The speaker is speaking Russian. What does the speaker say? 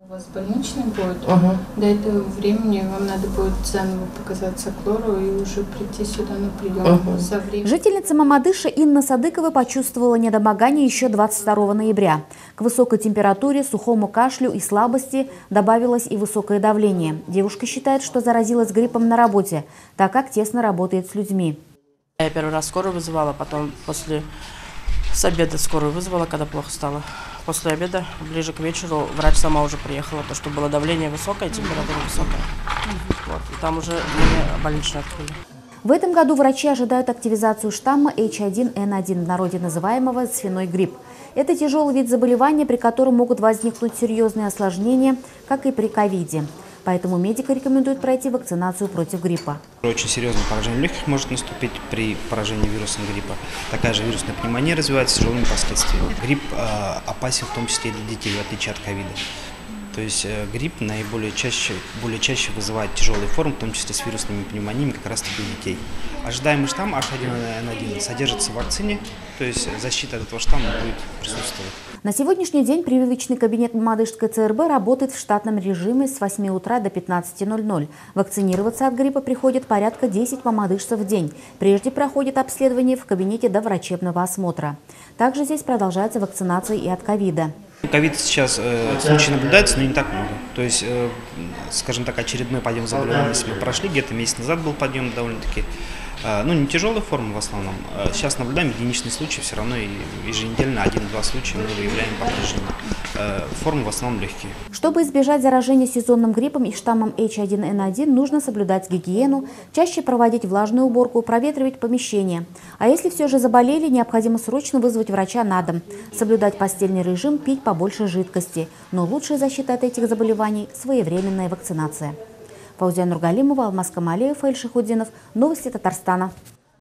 У вас больничный будет. До этого времени вам надо будет заново показаться к лору и уже прийти сюда на прием. Жительница Мамадыша Инна Садыкова почувствовала недомогание еще 22 ноября. К высокой температуре, сухому кашлю и слабости добавилось и высокое давление. Девушка считает, что заразилась гриппом на работе, так как тесно работает с людьми. Я первый раз скорую вызывала, потом с обеда скорую вызвала, когда плохо стало. После обеда, ближе к вечеру, врач сама уже приехала, потому что было давление высокое, температура высокая. Вот, и там уже мне больничную открыли. В этом году врачи ожидают активизацию штамма H1N1, в народе называемого свиной грипп. Это тяжелый вид заболевания, при котором могут возникнуть серьезные осложнения, как и при ковиде. Поэтому медики рекомендуют пройти вакцинацию против гриппа. Очень серьезное поражение легких может наступить при поражении вирусом гриппа. Такая же вирусная пневмония развивается с тяжелыми последствиями. Грипп опасен в том числе и для детей, в отличие от ковида. То есть грипп более чаще вызывает тяжелые формы, в том числе с вирусными пневмониями, как раз таки у детей. Ожидаемый штамм H1N1 содержится в вакцине, то есть защита от этого штамма будет присутствовать. На сегодняшний день прививочный кабинет Мамадышской ЦРБ работает в штатном режиме с 8 утра до 15:00. Вакцинироваться от гриппа приходит порядка 10 мамадышцев в день. Прежде проходит обследование в кабинете до врачебного осмотра. Также здесь продолжается вакцинация и от ковида. Ковид сейчас случаи наблюдается, но не так много. То есть, скажем так, очередной подъем заболеваний мы прошли, где-то месяц назад был подъем довольно-таки. Не тяжелые формы в основном. Сейчас наблюдаем единичные случаи, все равно и еженедельно 1-2 случая мы выявляем по-прежнему. Формы в основном легкие. Чтобы избежать заражения сезонным гриппом и штаммом H1N1, нужно соблюдать гигиену, чаще проводить влажную уборку, проветривать помещение. А если все же заболели, необходимо срочно вызвать врача на дом. Соблюдать постельный режим, пить побольше жидкости. Но лучшая защита от этих заболеваний – своевременная вакцинация. Фаузия Нургалимова, Алмаз Камалеев, Эль Шихудинов. Новости Татарстана.